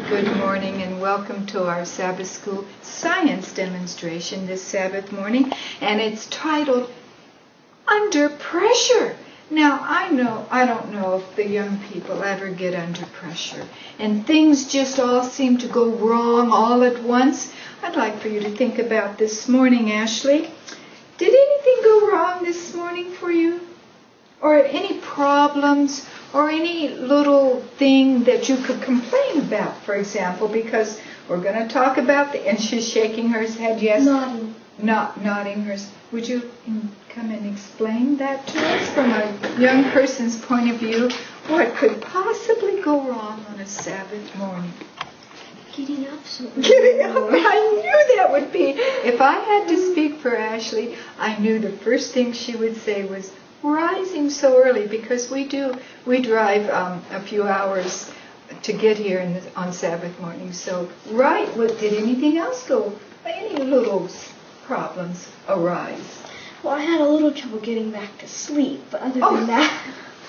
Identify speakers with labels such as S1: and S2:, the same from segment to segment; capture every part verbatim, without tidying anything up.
S1: Good morning and welcome to our Sabbath School science demonstration this Sabbath morning, and it's titled Under Pressure. Now I know, I don't know if the young people ever get under pressure and things just all seem to go wrong all at once. I'd like for you to think about this morning, Ashley. Did anything go wrong this morning for you? Or any problems or any little thing that you could complain about, for example, because we're going to talk about the, and she's shaking her head, yes?
S2: Nodding.
S1: Not nodding her. Would you come and explain that to us from a young person's point of view? What could possibly go wrong on a Sabbath morning?
S2: Getting up so early.
S1: Getting up. I knew that would be. If I had to speak for Ashley, I knew the first thing she would say was, rising so early, because we do we drive um, a few hours to get here in the, on Sabbath morning. So, right, what did anything else go? Any little problems arise?
S2: Well, I had a little trouble getting back to sleep, but other
S1: Oh.
S2: than that,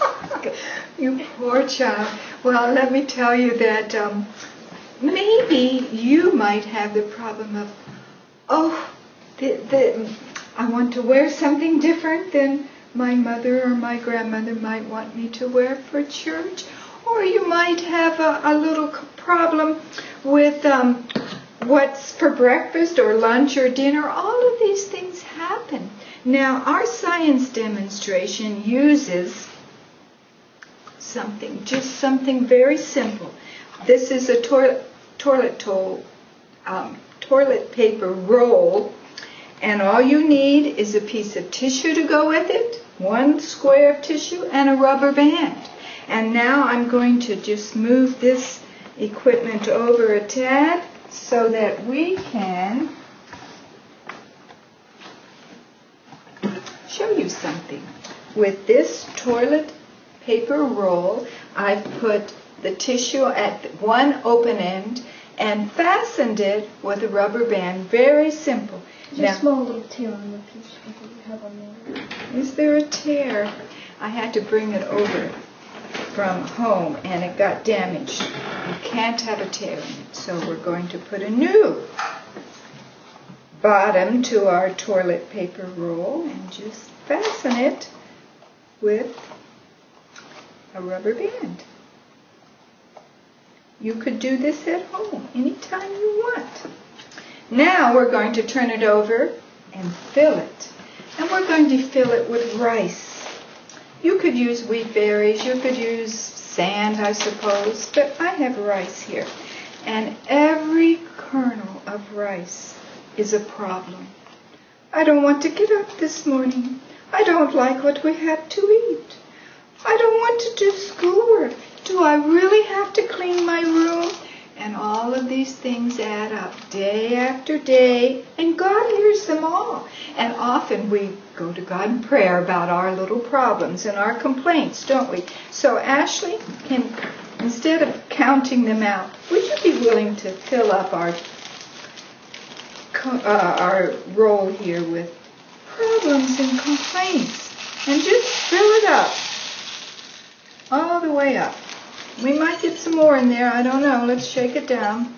S1: You poor child. Well, let me tell you that um, maybe you might have the problem of, oh, the, the, I want to wear something different than my mother or my grandmother might want me to wear for church. Or you might have a, a little problem with um, what's for breakfast or lunch or dinner. All of these things happen. Now, our science demonstration uses something, just something very simple. This is a toilet, toilet, to, um, toilet paper roll. And all you need is a piece of tissue to go with it, one square of tissue, and a rubber band. And now I'm going to just move this equipment over a tad so that we can show you something. With this toilet paper roll, I've put the tissue at one open end and fastened it with a rubber band. Very simple.
S2: there's
S1: Now,
S2: a small little tear on the piece that you have on there.
S1: is there a tear? I had to bring it over from home and it got damaged. You can't have a tear in it, so we're going to put a new bottom to our toilet paper roll and just fasten it with a rubber band. You could do this at home anytime you want. Now we're going to turn it over and fill it. And we're going to fill it with rice. You could use wheat berries, you could use sand, I suppose, but I have rice here. And every kernel of rice is a problem. I don't want to get up this morning. I don't like what we have to eat. I don't want to do schoolwork. Do I really have to clean my room? And all of these things add up day after day, and God hears them all. And often we go to God in prayer about our little problems and our complaints, don't we? So Ashley, can, instead of counting them out, would you be willing to fill up our, uh, our roll here with problems and complaints? And just fill it up, all the way up. We might get some more in there. I don't know. Let's shake it down.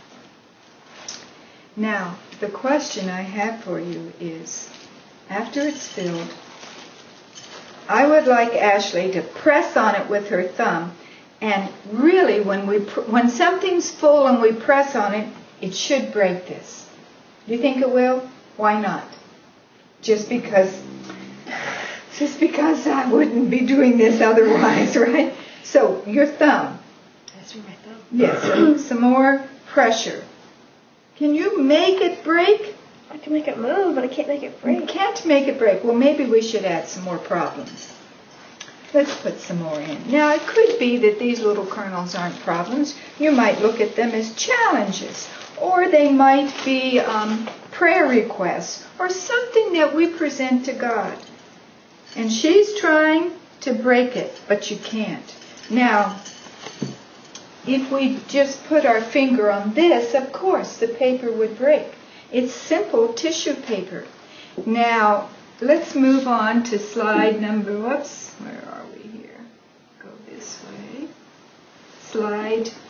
S1: Now, the question I have for you is, after it's filled, I would like Ashley to press on it with her thumb. And really, when we when something's full and we press on it, it should break this. Do you think it will? Why not? Just because, just because I wouldn't be doing this otherwise, right? So, your thumb.
S2: That's where my thumb.
S1: Yes, so some more pressure. Can you make it break?
S2: I can make it move, but I can't make it
S1: You
S2: break.
S1: can't make it break. Well, maybe we should add some more problems. Let's put some more in. Now, it could be that these little kernels aren't problems. You might look at them as challenges, or they might be um, prayer requests, or something that we present to God. And she's trying to break it, but you can't. Now, if we just put our finger on this, of course, the paper would break. It's simple tissue paper. Now, let's move on to slide number, whoops, where are we here? Go this way. Slide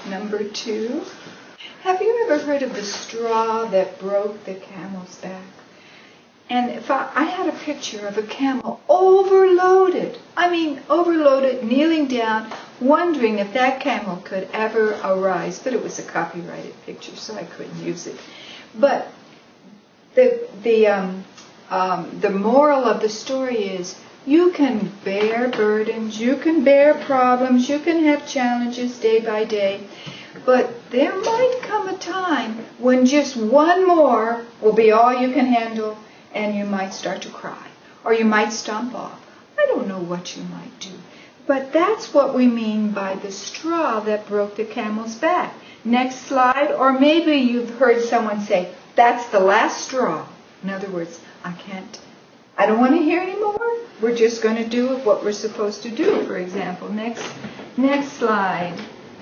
S1: number two. Have you ever heard of the straw that broke the camel's back? And if I, I had a picture of a camel overloaded, I mean overloaded, kneeling down, wondering if that camel could ever arise. But it was a copyrighted picture, so I couldn't use it. But the the um, um, the moral of the story is, you can bear burdens, you can bear problems, you can have challenges day by day, but there might come a time when just one more will be all you can handle, and you might start to cry, or you might stomp off. I don't know what you might do, but that's what we mean by the straw that broke the camel's back. Next slide, or maybe you've heard someone say, that's the last straw. In other words, I can't, I don't want to hear anymore. We're just going to do what we're supposed to do, for example. Next, next slide.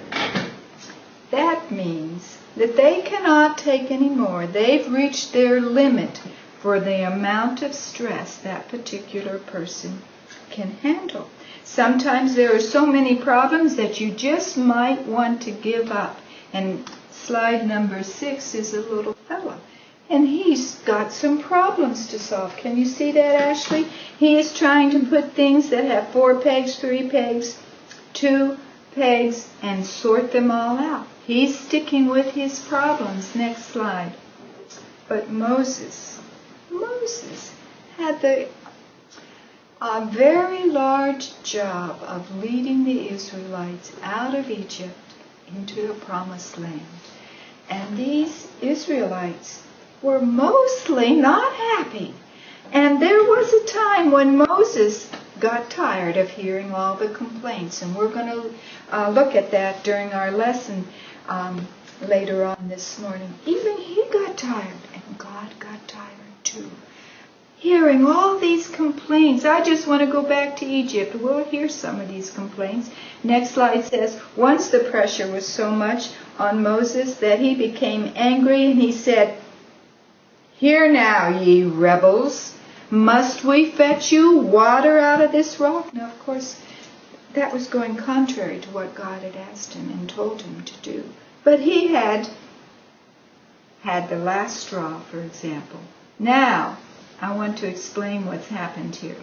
S1: That means that they cannot take any more. They've reached their limit for the amount of stress that particular person can handle. Sometimes there are so many problems that you just might want to give up. And slide number six is a little fella. And he's got some problems to solve. Can you see that, Ashley? He is trying to put things that have four pegs, three pegs, two pegs, and sort them all out. He's sticking with his problems. Next slide. But Moses, Moses had the a very large job of leading the Israelites out of Egypt into the promised land. And these Israelites were mostly not happy. And there was a time when Moses got tired of hearing all the complaints. And we're going to uh, look at that during our lesson um, later on this morning. Even he got tired, and God got tired too. Hearing all these complaints. I just want to go back to Egypt. We'll hear some of these complaints. Next slide says, once the pressure was so much on Moses that he became angry, and he said, "Hear now, ye rebels, must we fetch you water out of this rock?" Now, of course, that was going contrary to what God had asked him and told him to do. But he had had the last straw, for example. Now, I want to explain what's happened here.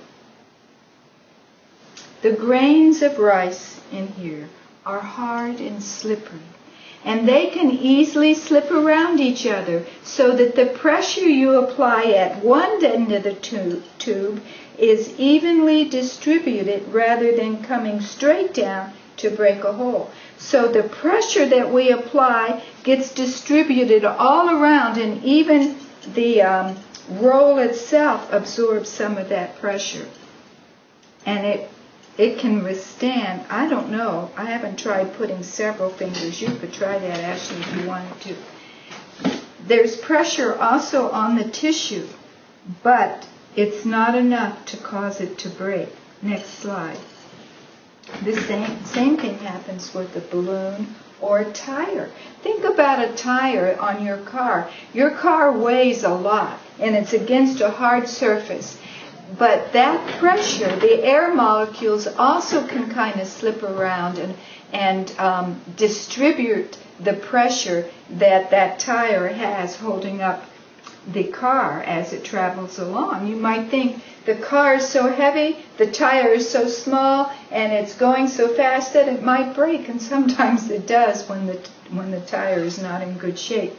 S1: The grains of rice in here are hard and slippery, and they can easily slip around each other, so that the pressure you apply at one end of the tube, tube is evenly distributed rather than coming straight down to break a hole. So the pressure that we apply gets distributed all around, and even the um, roll itself absorbs some of that pressure. And it it can withstand, I don't know, I haven't tried putting several fingers. You could try that, Ashley, if you wanted to. There's pressure also on the tissue, but it's not enough to cause it to break. Next slide. The same, same thing happens with a balloon or a tire. Think about a tire on your car. Your car weighs a lot, and it's against a hard surface. But that pressure, the air molecules also can kind of slip around and, and um, distribute the pressure that that tire has holding up the car as it travels along. You might think the car is so heavy, the tire is so small, and it's going so fast that it might break, and sometimes it does when the, when the tire is not in good shape.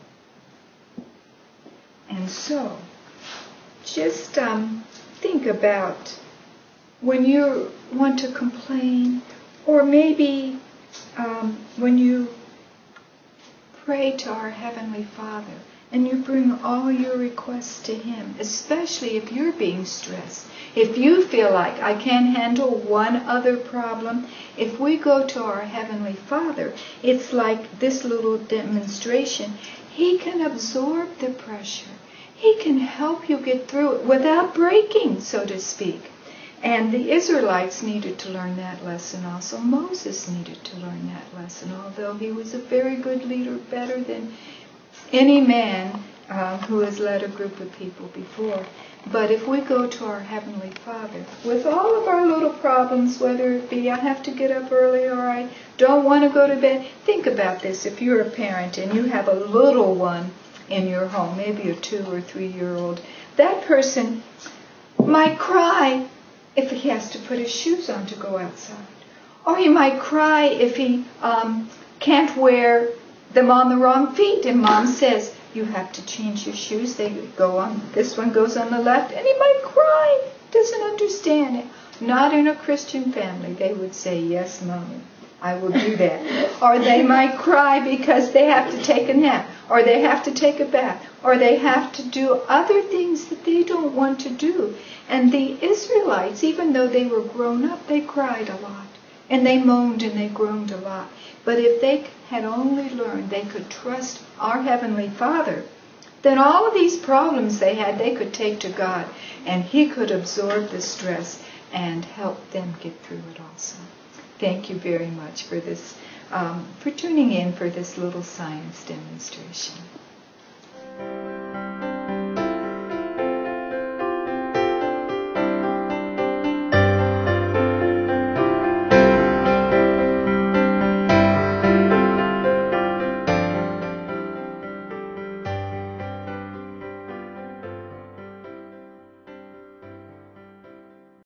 S1: And so, just um, think about when you want to complain, or maybe um, when you pray to our Heavenly Father and you bring all your requests to Him, especially if you're being stressed. If you feel like I can't handle one other problem, if we go to our Heavenly Father, it's like this little demonstration. He can absorb the pressure. He can help you get through it without breaking, so to speak. And the Israelites needed to learn that lesson also. Moses needed to learn that lesson, although he was a very good leader, better than any man uh, who has led a group of people before. But if we go to our Heavenly Father with all of our little problems, whether it be I have to get up early or I don't want to go to bed, think about this. If you're a parent and you have a little one in your home, maybe a two or three year old, that person might cry if he has to put his shoes on to go outside. Or he might cry if he um, can't wear them on the wrong feet. And Mom says, you have to change your shoes. They go on, this one goes on the left. And he might cry. Doesn't understand it. Not in a Christian family. They would say, yes, Mommy, I will do that. Or they might cry because they have to take a nap. Or they have to take a bath. Or they have to do other things that they don't want to do. And the Israelites, even though they were grown up, they cried a lot. And they moaned and they groaned a lot. But if they had only learned they could trust our Heavenly Father, then all of these problems they had, they could take to God. And He could absorb the stress and help them get through it also. Thank you very much for this, um, for tuning in for this little science demonstration.